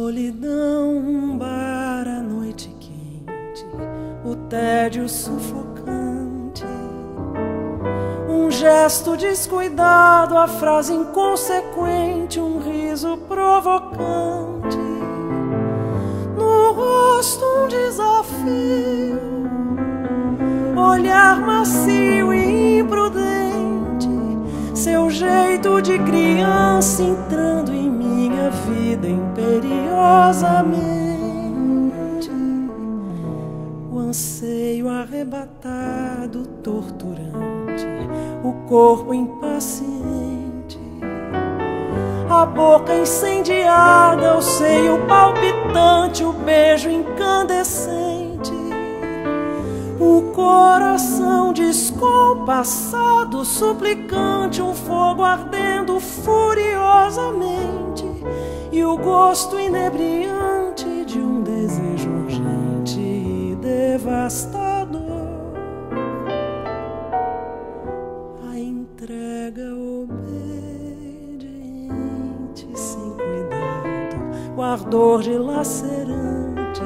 solidão, um bar, a noite quente, o tédio sufocante, um gesto descuidado, a frase inconsequente, um riso provocante, no rosto um desafio, olhar macio e imprudente, seu jeito de criança entrando em minha vida imperiosamente, o anseio arrebatado, torturante, o corpo impaciente, a boca incendiada, o seio palpitante, o beijo incandescente, o coração descompassado, suplicante, um fogo ardendo furiosamente, e o gosto inebriante de um desejo urgente e devastador. A entrega obediente, sem cuidado, o ardor dilacerante,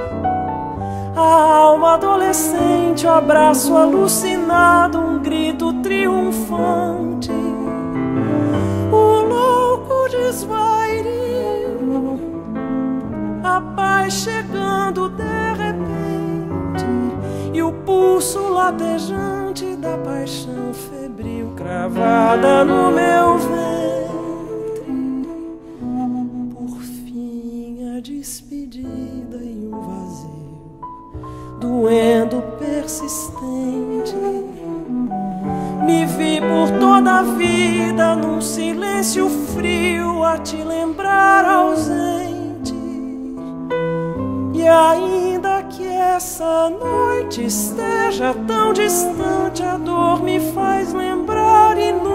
a alma adolescente, o abraço alucinado, um grito triunfante, o louco desvario, a paz chegando de repente, e o pulso latejante da paixão febril cravada no meu ventre. Por fim a despedida e um vazio doendo persistente, me vi por toda a vida num silêncio frio a te lembrar ausente, e ainda que essa noite esteja tão distante, a dor me faz lembrar e